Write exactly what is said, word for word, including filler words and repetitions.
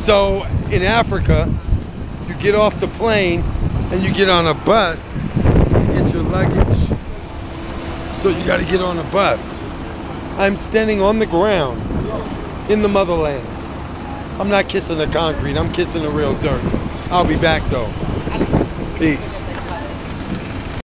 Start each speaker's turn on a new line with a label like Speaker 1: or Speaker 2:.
Speaker 1: So in Africa, you get off the plane and you get on a bus, you get your luggage. So you got to get on a bus. I'm standing on the ground in the motherland. I'm not kissing the concrete, I'm kissing the real dirt. I'll be back though. Peace.